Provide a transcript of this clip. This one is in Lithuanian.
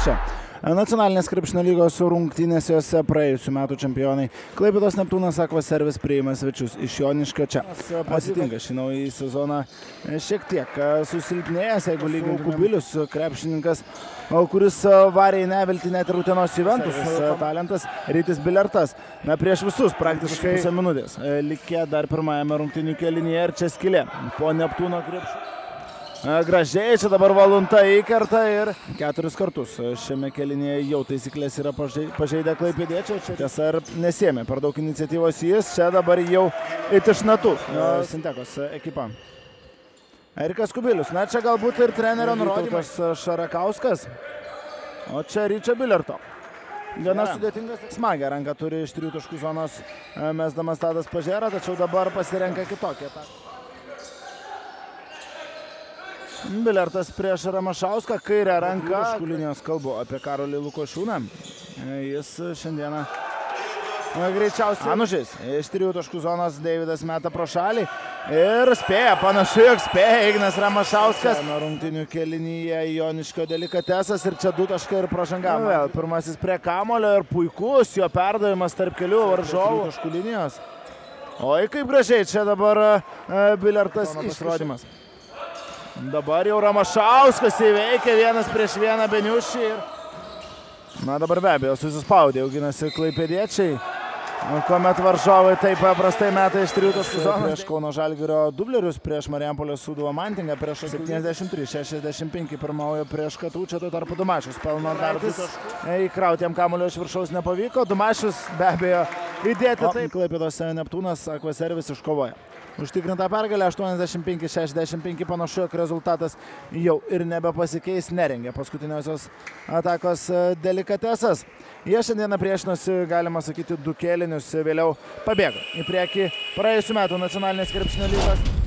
čia. Nacionalinės krepšinio lygos rungtynės jose praėjusių metų čempionai. Klaipėdos Neptūnas Aquaservice priima svečius iš Joniškio čia. Pasitinka šį naują sezoną šiek tiek susilpnėjęs, jeigu lyginti Kubilius, krepšininkas, kuris varė į neviltį net ir Utenos Juventus talentas Rytis Bilertas. Prieš visus praktiškai pusę minutės. Likę dar pirmajame rungtynių kėlinyje ir čia skylė po Neptūno krepšio. Gražiai, čia dabar Valunta įkerta ir 4 kartus šiame kėlinyje jau taisyklės yra pažeidę klaipėdiečiai. Tiesa, ar nesėmė per daug iniciatyvos jis, čia dabar jau it iš natų Sintekos ekipa. Erikas Kubilius, na čia galbūt ir trenerio nurodymas Šarakauskas, o čia Ryčio Bilerto. Gana sudėtingas, smagią ranką turi iš 3 taškų zonos mesdamas Tadas Pažėra, tačiau dabar pasirenka kitokią. Bilertas prieš Ramašauską, kairę ranką. Škulinijos kalbu apie Karolį Lukošiūną. Jis šiandieną greičiausiai Anužis. Iš 3 taškų zonos Deividas meta pro šalį ir spėja, panašu, jog spėja Ignas Ramašauskas. Nuo rungtynių kėlinyje Joniškio delikatesas ir čia 2 taškai ir pražanga. Vėl pirmasis prie kamulio ir puikus jo perdavimas tarp kelių varžovų. Taškų linijos. Oi, kaip gražiai čia dabar Bilertas išrodymas. Dabar jau Ramašauskas įveikia 1 prieš 1 Beniušį ir... Na dabar be abejo susispaudė, auginasi klaipėdiečiai, kuomet varžovai taip paprastai meta iš 3 taškų zonos. Prieš Kauno Žalgirio dublerius, prieš Marijampolės Sūduvą Mantingą, prieš 73-65 pirmauja prieš Katučią, tuo tarpu Dumašius pelno dar 2 taškus. Įkrautėm kamulio iš viršaus nepavyko, Dumašius be abejo įdėti taip. Klaipėdos Neptūnas Aquaservice iškovoja užtikrintą pergalę 85-65, panašu, jog rezultatas jau ir nebepasikeis, nerengia paskutiniosios atakos delikatesas. Jie šiandieną priešinosi, galima sakyti, 2 kėlinius, vėliau pabėgo į priekį praėjusių metų nacionalinės krepšinio lygos.